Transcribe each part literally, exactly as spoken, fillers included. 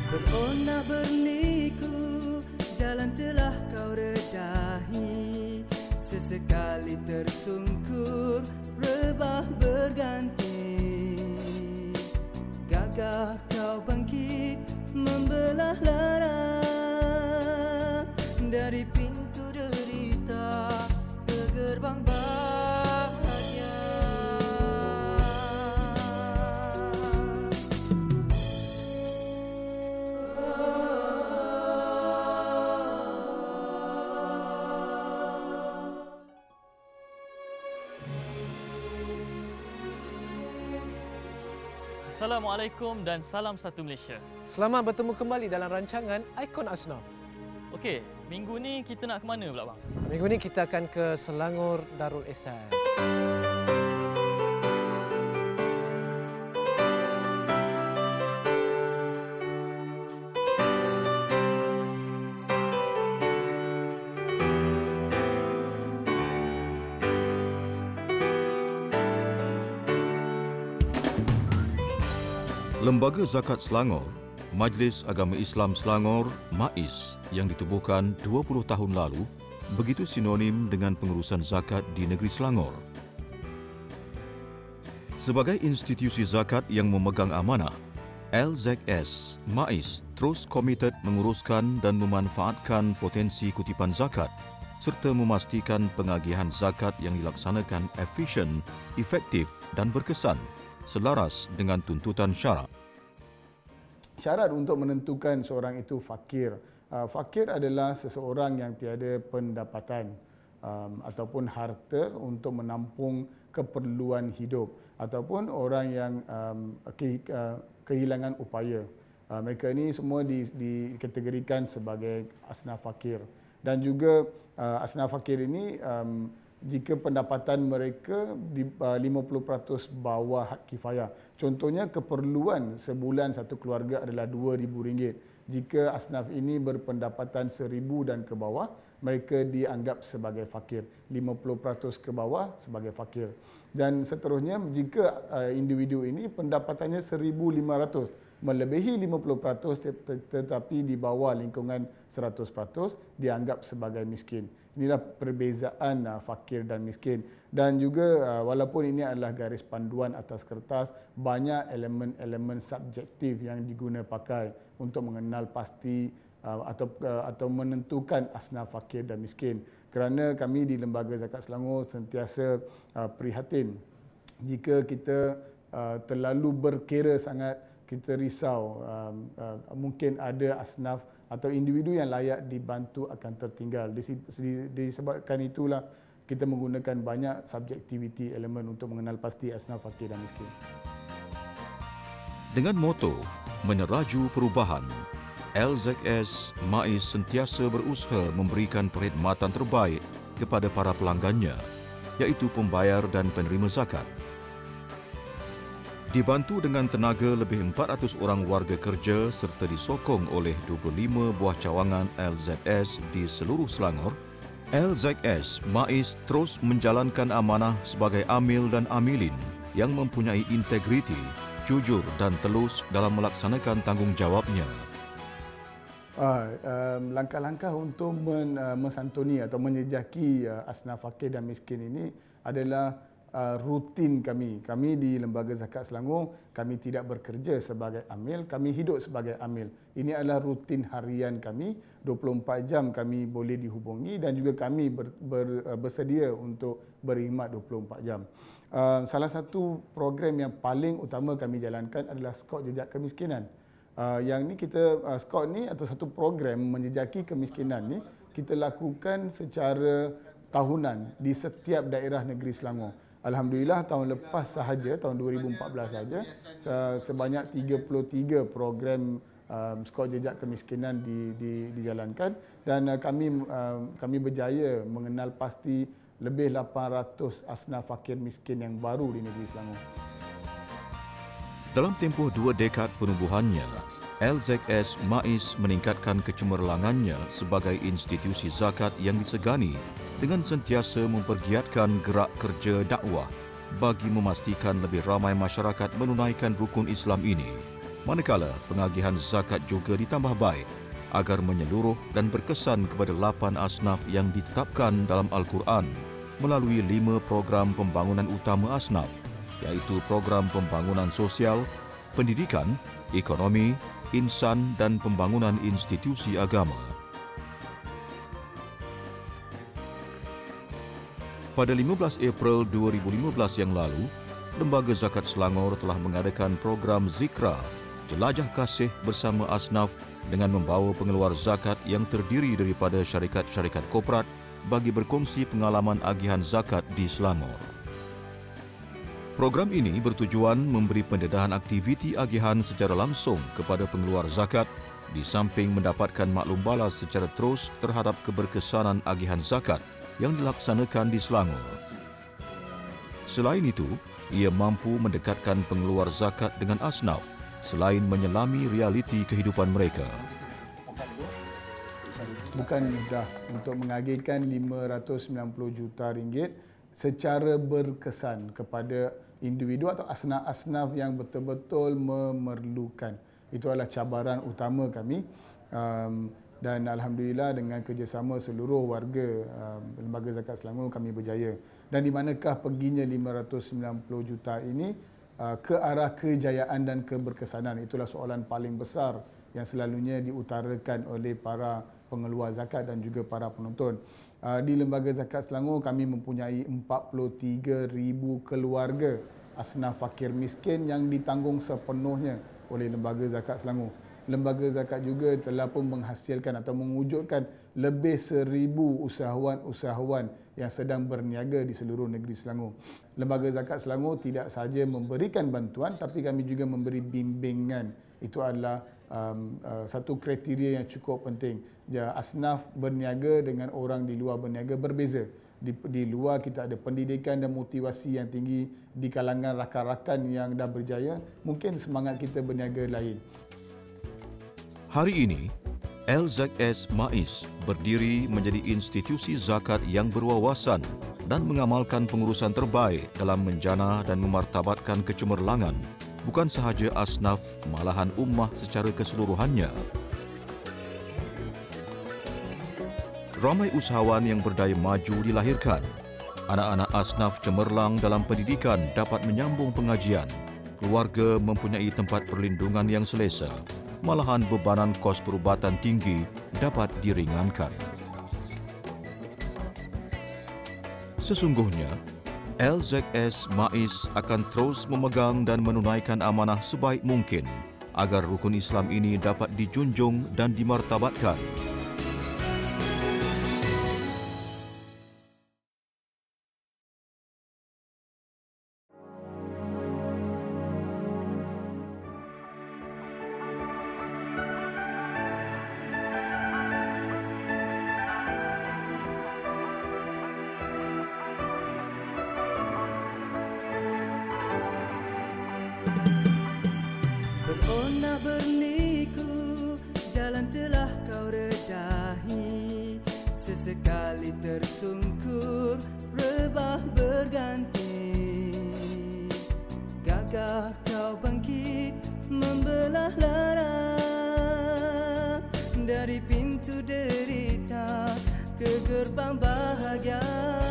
Beronak berliku, jalan telah kau redahi. Sesekali tersungkur, rebah berganti. Gagah kau bangkit, membelah lara. Dari pintu derita ke gerbang bahagia. Assalamualaikum dan salam satu Malaysia. Selamat bertemu kembali dalam rancangan Ikon Asnaf. Okey, minggu ni kita nak ke mana pula bang? Minggu ni kita akan ke Selangor Darul Ihsan. Lembaga Zakat Selangor, Majlis Agama Islam Selangor, MAIS, yang ditubuhkan dua puluh tahun lalu, begitu sinonim dengan pengurusan zakat di negeri Selangor. Sebagai institusi zakat yang memegang amanah, L Z S MAIS terus komited menguruskan dan memanfaatkan potensi kutipan zakat serta memastikan pengagihan zakat yang dilaksanakan efisien, efektif dan berkesan selaras dengan tuntutan syarak. Syarat untuk menentukan seorang itu fakir. Uh, fakir adalah seseorang yang tiada pendapatan um, ataupun harta untuk menampung keperluan hidup, ataupun orang yang um, ke, uh, kehilangan upaya. Uh, mereka ini semua di, dikategorikan sebagai asnaf fakir. Dan juga uh, asnaf fakir ini um, jika pendapatan mereka di uh, lima puluh peratus bawah had kifayah. Contohnya keperluan sebulan satu keluarga adalah dua ribu ringgit. Jika asnaf ini berpendapatan seribu dan ke bawah, mereka dianggap sebagai fakir. lima puluh peratus ke bawah sebagai fakir. Dan seterusnya jika uh, individu ini pendapatannya seribu lima ratus, melebihi lima puluh peratus tetapi di bawah lingkungan seratus peratus, dianggap sebagai miskin. Inilah perbezaan uh, fakir dan miskin. Dan juga uh, walaupun ini adalah garis panduan atas kertas, banyak elemen-elemen subjektif yang diguna pakai untuk mengenal pasti uh, atau uh, atau menentukan asnaf fakir dan miskin. Kerana kami di Lembaga Zakat Selangor sentiasa uh, prihatin jika kita uh, terlalu berkira sangat, kita risau um, uh, mungkin ada asnaf atau individu yang layak dibantu akan tertinggal. Disebabkan itulah kita menggunakan banyak subjektiviti elemen untuk mengenal pasti asnaf fakir dan miskin. Dengan moto meneraju perubahan, L Z S MAIS sentiasa berusaha memberikan perkhidmatan terbaik kepada para pelanggannya, iaitu pembayar dan penerima zakat. Dibantu dengan tenaga lebih empat ratus orang warga kerja serta disokong oleh dua puluh lima buah cawangan L Z S di seluruh Selangor, L Z S MAIS terus menjalankan amanah sebagai amil dan amilin yang mempunyai integriti, jujur dan telus dalam melaksanakan tanggungjawabnya. Uh, um, langkah-langkah untuk men, uh, mensantuni atau menjejaki uh, asnaf fakir dan miskin ini adalah Uh, rutin kami. Kami di Lembaga Zakat Selangor, kami tidak bekerja sebagai amil, kami hidup sebagai amil. Ini adalah rutin harian kami, dua puluh empat jam kami boleh dihubungi dan juga kami ber, ber, uh, bersedia untuk berkhidmat dua puluh empat jam. Uh, salah satu program yang paling utama kami jalankan adalah skor jejak kemiskinan. Uh, yang ni kita, uh, skor ni atau satu program menjejaki kemiskinan ni, kita lakukan secara tahunan di setiap daerah negeri Selangor. Alhamdulillah tahun lepas sahaja, tahun dua ribu empat belas sahaja, sebanyak tiga puluh tiga program um, skor jejak kemiskinan di, di, dijalankan dan uh, kami uh, kami berjaya mengenal pasti lebih lapan ratus asnaf fakir miskin yang baru di negeri Selangor. Dalam tempoh dua dekad penubuhannya, L Z S MAIS meningkatkan kecemerlangannya sebagai institusi zakat yang disegani dengan sentiasa mempergiatkan gerak kerja dakwah bagi memastikan lebih ramai masyarakat menunaikan rukun Islam ini. Manakala pengagihan zakat juga ditambah baik agar menyeluruh dan berkesan kepada lapan asnaf yang ditetapkan dalam Al-Quran melalui lima program pembangunan utama asnaf, iaitu program pembangunan sosial, pendidikan, ekonomi, insan dan pembangunan institusi agama. Pada lima belas April dua ribu lima belas yang lalu, Lembaga Zakat Selangor telah mengadakan program Zikra, Jelajah Kasih bersama asnaf dengan membawa pengeluar zakat yang terdiri daripada syarikat-syarikat korporat bagi berkongsi pengalaman agihan zakat di Selangor. Program ini bertujuan memberi pendedahan aktiviti agihan secara langsung kepada pengeluar zakat di samping mendapatkan maklum balas secara terus terhadap keberkesanan agihan zakat yang dilaksanakan di Selangor. Selain itu, ia mampu mendekatkan pengeluar zakat dengan asnaf selain menyelami realiti kehidupan mereka. Bukan mudah untuk mengagihkan lima ratus sembilan puluh juta ringgit secara berkesan kepada individu atau asnaf-asnaf yang betul-betul memerlukan. Itu adalah cabaran utama kami. Um, Dan Alhamdulillah dengan kerjasama seluruh warga uh, Lembaga Zakat Selangor kami berjaya. Dan di manakah perginya lima ratus sembilan puluh juta ini? Uh, ke arah kejayaan dan keberkesanan. Itulah soalan paling besar yang selalunya diutarakan oleh para pengeluar zakat dan juga para penonton. Uh, di Lembaga Zakat Selangor kami mempunyai empat puluh tiga ribu keluarga asnaf fakir miskin yang ditanggung sepenuhnya oleh Lembaga Zakat Selangor. Lembaga zakat juga telah pun menghasilkan atau mewujudkan lebih seribu usahawan-usahawan yang sedang berniaga di seluruh negeri Selangor. Lembaga Zakat Selangor tidak sahaja memberikan bantuan tapi kami juga memberi bimbingan. Itu adalah um, uh, satu kriteria yang cukup penting. Ya, asnaf berniaga dengan orang di luar berniaga berbeza. Di, di luar kita ada pendidikan dan motivasi yang tinggi, di kalangan rakan-rakan yang dah berjaya, mungkin semangat kita berniaga lain. Hari ini, L Z S MAIS berdiri menjadi institusi zakat yang berwawasan dan mengamalkan pengurusan terbaik dalam menjana dan memartabatkan kecemerlangan, bukan sahaja asnaf, malahan ummah secara keseluruhannya. Ramai usahawan yang berdaya maju dilahirkan. Anak-anak asnaf cemerlang dalam pendidikan dapat menyambung pengajian. Keluarga mempunyai tempat perlindungan yang selesa. Malahan bebanan kos perubatan tinggi dapat diringankan. Sesungguhnya, L Z S MAIS akan terus memegang dan menunaikan amanah sebaik mungkin agar rukun Islam ini dapat dijunjung dan dimartabatkan. Beronak berliku, jalan telah kau redahi. Sesekali tersungkur, rebah berganti. Gagah kau bangkit, membelah lara. Dari pintu derita ke gerbang bahagia.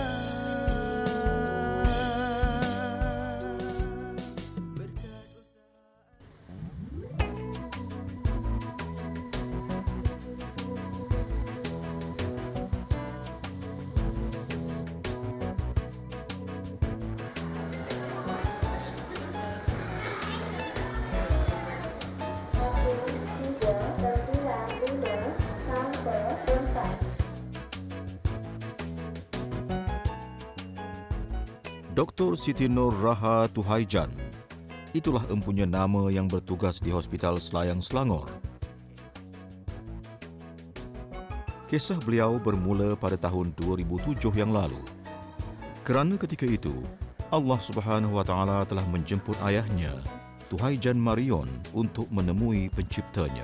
Doktor Siti Nur Raha Tuhaijan. Itulah empunya nama yang bertugas di Hospital Selayang Selangor. Kisah beliau bermula pada tahun dua ribu tujuh yang lalu. Kerana ketika itu, Allah Subhanahu Wa Taala telah menjemput ayahnya, Tuhaijan Marion, untuk menemui penciptanya.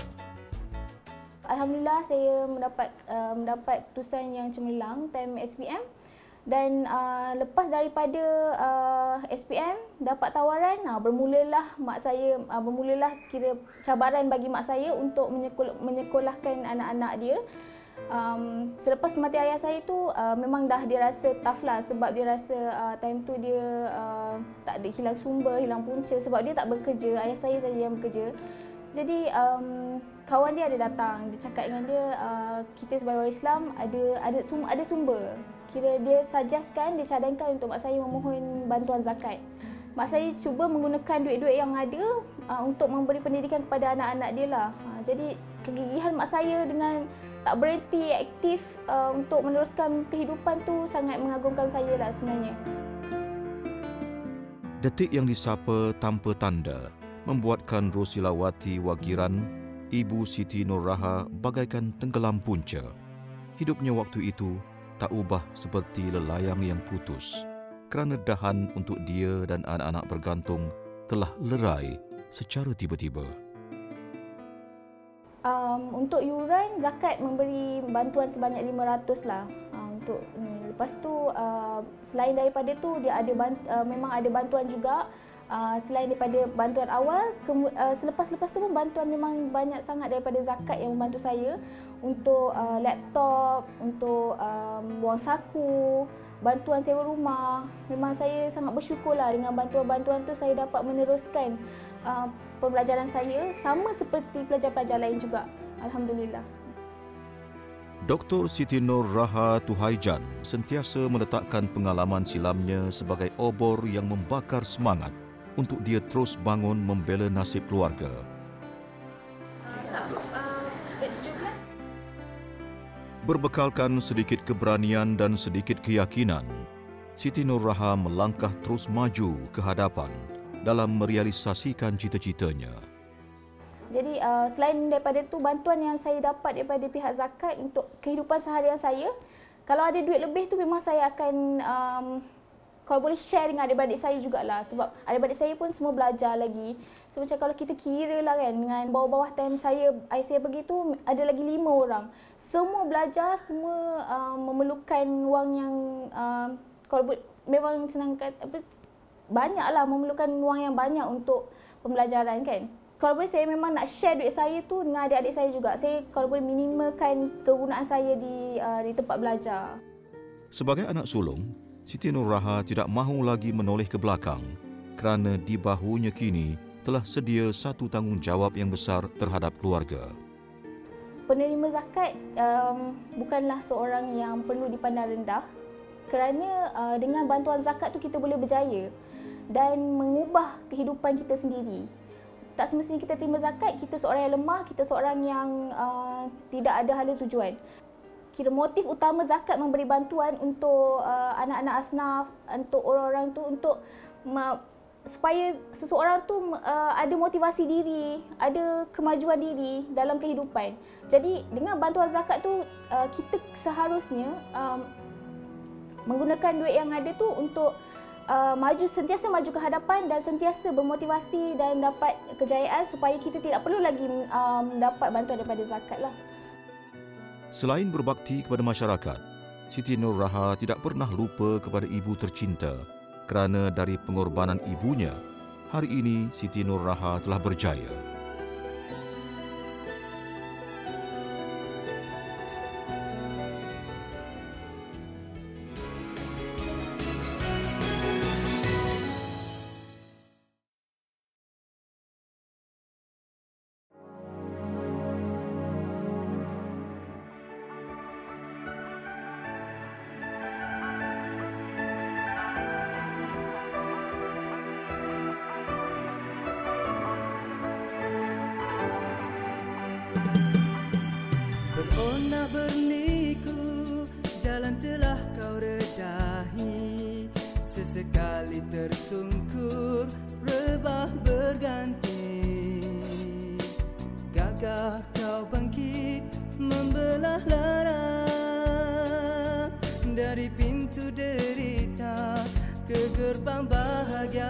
Alhamdulillah saya mendapat uh, mendapat keputusan yang cemerlang time S P M Dan uh, lepas daripada uh, S P M dapat tawaran, uh, bermulalah mak saya uh, bermulalah kira cabaran bagi mak saya untuk menyekol, menyekolahkan anak-anak dia. Um, selepas kematian ayah saya tu uh, memang dah dia rasa tough lah, sebab dia rasa uh, time tu dia uh, tak ada, hilang sumber, hilang punca sebab dia tak bekerja, ayah saya saja yang bekerja. Jadi um, kawan dia ada datang, dia cakap dengan dia, uh, kita sebagai orang Islam ada ada sumber, ada sumber. Kira dia suggestkan, dia cadangkan untuk mak saya memohon bantuan zakat. Mak saya cuba menggunakan duit-duit yang ada uh, untuk memberi pendidikan kepada anak-anak dia lah. Uh, jadi kegigihan mak saya dengan tak berhenti aktif uh, untuk meneruskan kehidupan tu sangat mengagumkan saya lah sebenarnya. Detik yang disapa tanpa tanda membuatkan Rosilawati Wagiran, ibu Siti Nurraha bagaikan tenggelam punca. Hidupnya waktu itu tak ubah seperti lelayang yang putus kerana dahan untuk dia dan anak-anak bergantung telah lerai secara tiba-tiba. Um, untuk yuran, zakat memberi bantuan sebanyak lima ratus lah uh, untuk ni. Lepas tu uh, selain daripada tu dia ada bant, uh, memang ada bantuan juga. Uh, selain daripada bantuan awal, uh, selepas-lepas tu pun bantuan memang banyak sangat daripada zakat yang membantu saya untuk uh, laptop, untuk um, wang saku, bantuan sewa rumah. Memang saya sangat bersyukurlah dengan bantuan-bantuan tu saya dapat meneruskan uh, pembelajaran saya sama seperti pelajar-pelajar lain juga. Alhamdulillah. Doktor Siti Nurraha Tuhaijan sentiasa meletakkan pengalaman silamnya sebagai obor yang membakar semangat untuk dia terus bangun membela nasib keluarga. Berbekalkan sedikit keberanian dan sedikit keyakinan, Siti Nurraha melangkah terus maju ke hadapan dalam merealisasikan cita-citanya. Jadi uh, selain daripada tu, bantuan yang saya dapat daripada pihak zakat untuk kehidupan seharian saya, kalau ada duit lebih tu memang saya akan um, kalau boleh share dengan adik-beradik saya jugalah, sebab adik-beradik saya pun semua belajar lagi. So macam kalau kita kira lah kan, dengan bawah-bawah time saya, ayah saya pergi tu ada lagi lima orang. Semua belajar, semua uh, memerlukan wang yang uh, kalau boleh, memang senang kata, apa, banyaklah memerlukan wang yang banyak untuk pembelajaran kan. Kalau boleh saya memang nak share duit saya tu dengan adik-adik saya juga. Saya kalau boleh minimalkan kegunaan saya di uh, di tempat belajar. Sebagai anak sulung, Siti Nurraha tidak mahu lagi menoleh ke belakang kerana di bahunya kini telah sedia satu tanggungjawab yang besar terhadap keluarga. Penerima zakat um, bukanlah seorang yang perlu dipandang rendah, kerana uh, dengan bantuan zakat tu kita boleh berjaya dan mengubah kehidupan kita sendiri. Tak semestinya kita terima zakat, kita seorang yang lemah, kita seorang yang uh, tidak ada hala tujuan. Kira motif utama zakat memberi bantuan untuk uh, anak-anak asnaf, untuk orang-orang tu, untuk ma- supaya seseorang tu uh, ada motivasi diri, ada kemajuan diri dalam kehidupan. Jadi dengan bantuan zakat tu uh, kita seharusnya um, menggunakan duit yang ada tu untuk uh, maju, sentiasa maju ke hadapan dan sentiasa bermotivasi dan dapat kejayaan supaya kita tidak perlu lagi um, dapat bantuan daripada zakat lah. Selain berbakti kepada masyarakat, Siti Nurraha tidak pernah lupa kepada ibu tercinta kerana dari pengorbanan ibunya, hari ini Siti Nurraha telah berjaya. Berona berliku, jalan telah kau redahi. Sesekali tersungkur, rebah berganti. Gagah kau bangkit, membelah lara. Dari pintu derita ke gerbang bahagia.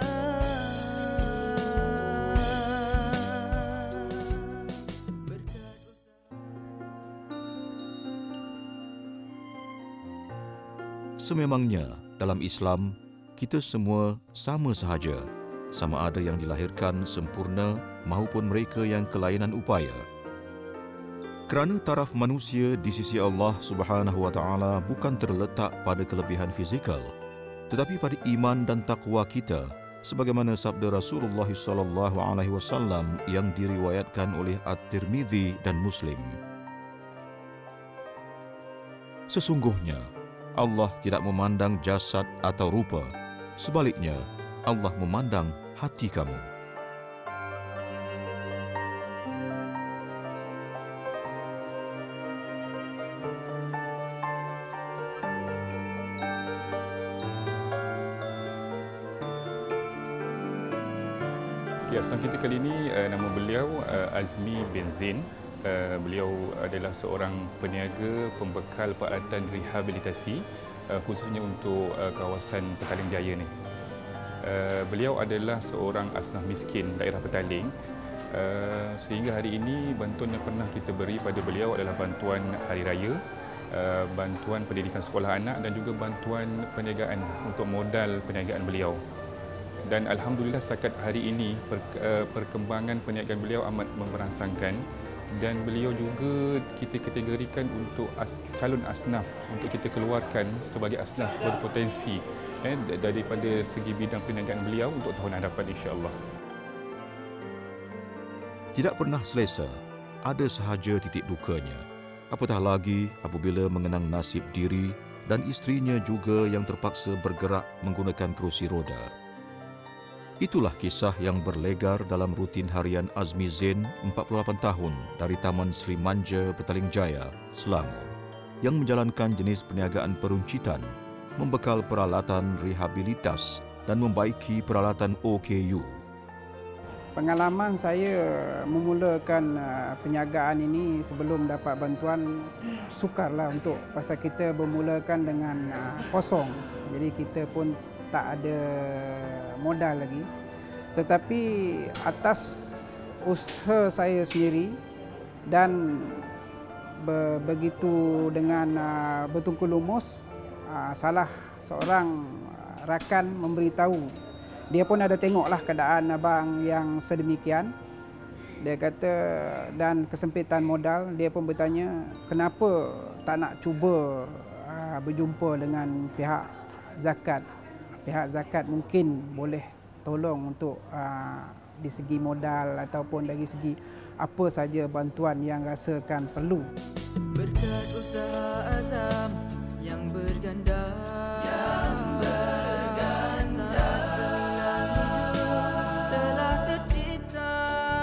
Sememangnya dalam Islam, kita semua sama sahaja, sama ada yang dilahirkan sempurna maupun mereka yang kelainan upaya. Kerana taraf manusia di sisi Allah Subhanahu wa taala bukan terletak pada kelebihan fizikal, tetapi pada iman dan takwa kita, sebagaimana sabda Rasulullah sallallahu alaihi wasallam yang diriwayatkan oleh At-Tirmizi dan Muslim. Sesungguhnya Allah tidak memandang jasad atau rupa. Sebaliknya, Allah memandang hati kamu. Okay, asal kita kali ini, uh, nama beliau uh, Azmi bin Zain. Uh, beliau adalah seorang peniaga pembekal peralatan rehabilitasi uh, khususnya untuk uh, kawasan Petaling Jaya ni. Uh, beliau adalah seorang asnaf miskin daerah Petaling. Uh, sehingga hari ini bantuan yang pernah kita beri pada beliau adalah bantuan hari raya, uh, bantuan pendidikan sekolah anak dan juga bantuan perniagaan untuk modal perniagaan beliau. Dan alhamdulillah setakat hari ini per, uh, perkembangan perniagaan beliau amat memberangsangkan. Dan beliau juga kita kategorikan untuk as, calon asnaf untuk kita keluarkan sebagai asnaf berpotensi eh, daripada segi bidang perniagaan beliau untuk tahun hadapan insya-Allah. Tidak pernah selesa, ada sahaja titik dukanya. Apatah lagi apabila mengenang nasib diri dan isterinya juga yang terpaksa bergerak menggunakan kerusi roda. Itulah kisah yang berlegar dalam rutin harian Azmi Zain, empat puluh lapan tahun, dari Taman Sri Manja, Petaling Jaya, Selangor, yang menjalankan jenis perniagaan peruncitan, membekal peralatan rehabilitas dan membaiki peralatan O K U. Pengalaman saya memulakan perniagaan ini sebelum dapat bantuan, sukarlah untuk pasal kita bermulakan dengan kosong. Jadi kita pun tak ada modal lagi. Tetapi atas usaha saya sendiri dan be- begitu dengan uh, bertungku lumus, uh, salah seorang rakan memberitahu. Dia pun ada tengoklah keadaan abang yang sedemikian. Dia kata, dan kesempitan modal, dia pun bertanya kenapa tak nak cuba uh, berjumpa dengan pihak zakat. Pihak zakat mungkin boleh tolong untuk uh, di segi modal ataupun dari segi apa saja bantuan yang rasakan perlu. Berkat usaha azam yang berganda, yang berganda, telah tercipta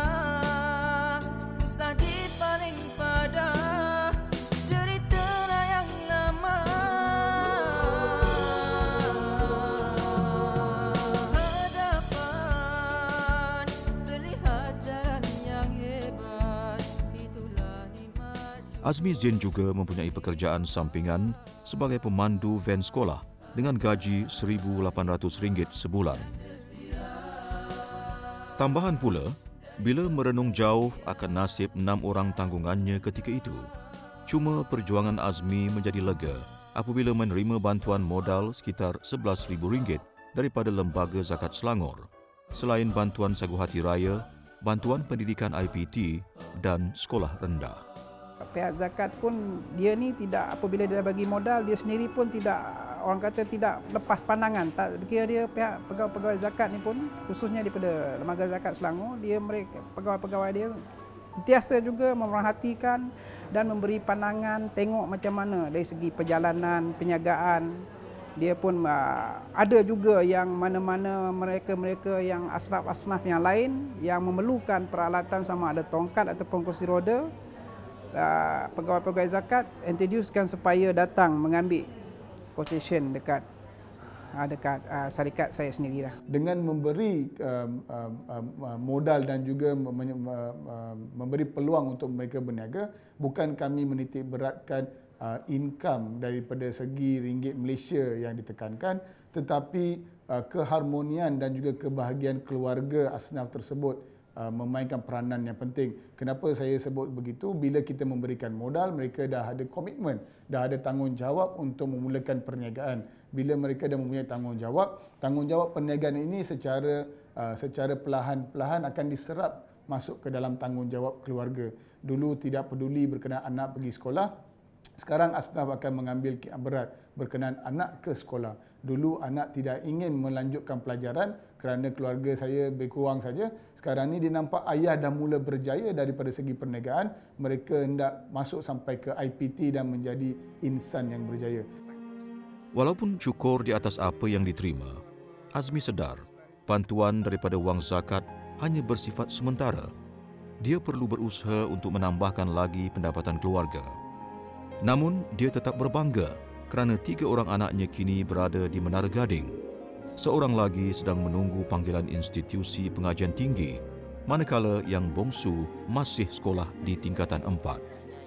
kisah di paling pada cerita yang lama. Hadapan terlihat jalan yang hebat, itulah nikmat. Azmi Zain juga mempunyai pekerjaan sampingan sebagai pemandu van sekolah dengan gaji seribu lapan ratus ringgit sebulan. Tambahan pula, bila merenung jauh akan nasib enam orang tanggungannya ketika itu, cuma perjuangan Azmi menjadi lega apabila menerima bantuan modal sekitar sebelas ribu ringgit daripada Lembaga Zakat Selangor, selain bantuan sagu hati raya, bantuan pendidikan I P T dan sekolah rendah. Pihak zakat pun dia ni tidak, apabila dia bagi modal, dia sendiri pun tidak, orang kata tidak lepas pandangan. Tak kira dia pihak pegawai-pegawai zakat ni pun, khususnya daripada Lembaga Zakat Selangor, dia mereka pegawai-pegawai dia sentiasa juga memerhatikan dan memberi pandangan, tengok macam mana dari segi perjalanan, penjagaan. Dia pun uh, ada juga yang mana-mana mereka-mereka yang asnaf-asnaf yang lain yang memerlukan peralatan sama ada tongkat ataupun kursi roda, uh, pegawai-pegawai zakat introducekan supaya datang mengambil quotation dekat uh, dekat uh, syarikat saya sendirilah. Dengan memberi um, um, um, modal dan juga mem- um, memberi peluang untuk mereka berniaga, bukan kami menitik beratkan uh, income daripada segi ringgit Malaysia yang ditekankan, tetapi uh, keharmonian dan juga kebahagiaan keluarga asnaf tersebut uh, memainkan peranan yang penting. Kenapa saya sebut begitu? Bila kita memberikan modal, mereka dah ada komitmen, dah ada tanggungjawab untuk memulakan perniagaan. Bila mereka dah mempunyai tanggungjawab, tanggungjawab perniagaan ini secara uh, secara perlahan-perlahan akan diserap masuk ke dalam tanggungjawab keluarga. Dulu tidak peduli berkenaan anak pergi sekolah, sekarang Asnaf akan mengambil berat berkenaan anak ke sekolah. Dulu anak tidak ingin melanjutkan pelajaran kerana keluarga saya lebih kurang saja. Sekarang ni dia nampak ayah dah mula berjaya daripada segi perniagaan. Mereka hendak masuk sampai ke I P T dan menjadi insan yang berjaya. Walaupun syukur di atas apa yang diterima, Azmi sedar bantuan daripada wang zakat hanya bersifat sementara. Dia perlu berusaha untuk menambahkan lagi pendapatan keluarga. Namun, dia tetap berbangga kerana tiga orang anaknya kini berada di Menara Gading. Seorang lagi sedang menunggu panggilan institusi pengajian tinggi, manakala yang bongsu masih sekolah di tingkatan empat.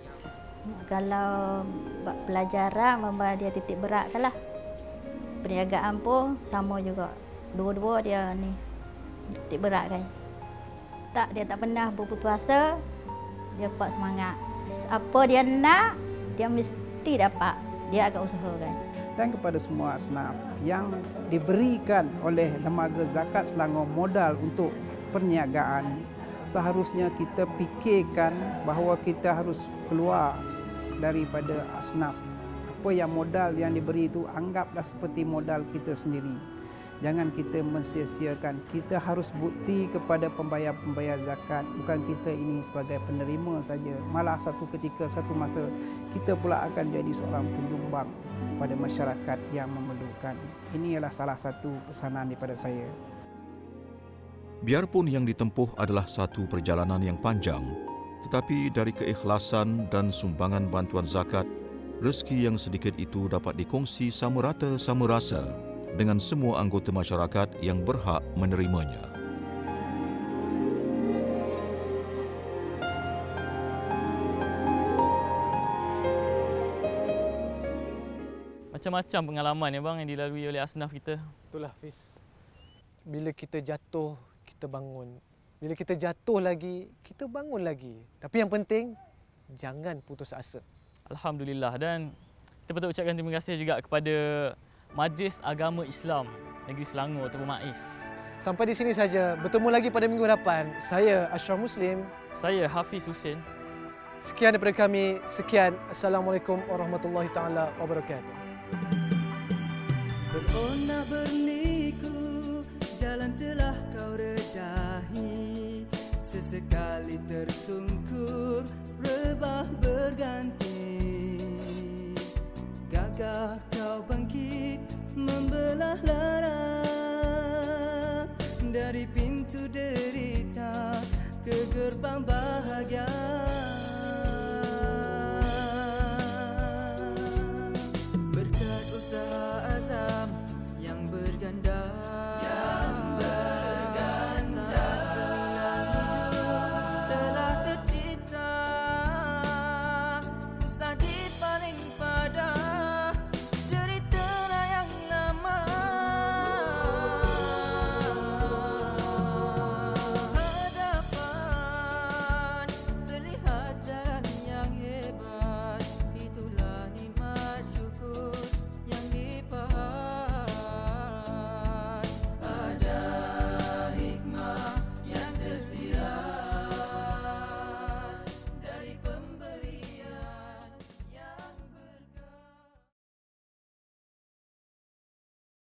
Kalau pelajaran memang dia titik berat lah. Perniagaan pun sama juga. Dua-dua dia ni titik berat kan. Tak, dia tak pernah berputus asa. Dia kuat semangat. Apa dia nak, dia mesti dapat. Dia akan usahakan. Dan kepada semua asnaf yang diberikan oleh Lembaga Zakat Selangor modal untuk perniagaan, seharusnya kita fikirkan bahawa kita harus keluar daripada asnaf. Apa yang modal yang diberi itu anggaplah seperti modal kita sendiri. Jangan kita mensia-siakan. Kita harus bukti kepada pembayar-pembayar zakat. Bukan kita ini sebagai penerima saja. Malah satu ketika, satu masa, kita pula akan jadi seorang penyumbang pada masyarakat yang memerlukan. Ini adalah salah satu pesanan daripada saya. Biarpun yang ditempuh adalah satu perjalanan yang panjang, tetapi dari keikhlasan dan sumbangan bantuan zakat, rezeki yang sedikit itu dapat dikongsi sama rata sama rasa dengan semua anggota masyarakat yang berhak menerimanya. Macam-macam pengalaman ya bang yang dilalui oleh asnaf kita. Itulah Fiz. Bila kita jatuh, kita bangun. Bila kita jatuh lagi, kita bangun lagi. Tapi yang penting, jangan putus asa. Alhamdulillah, dan kita patut ucapkan terima kasih juga kepada Majlis Agama Islam Negeri Selangor atau MAIS. Sampai di sini saja. Bertemu lagi pada minggu depan. Saya Ashraf Muslim. Saya Hafiz Hussein. Sekian daripada kami. Sekian. Assalamualaikum warahmatullahi taala wabarakatuh. Beronak berliku, jalan telah kau redahi. Sesekali tersungkur, rebah berganti. Gagah kau bangkit, membelah lara. Dari pintu derita ke gerbang bahagia.